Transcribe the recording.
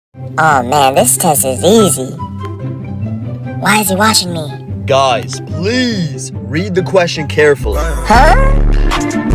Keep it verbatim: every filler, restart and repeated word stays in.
Oh man, this test is easy. Why is he watching me? Guys, please read the question carefully. Huh?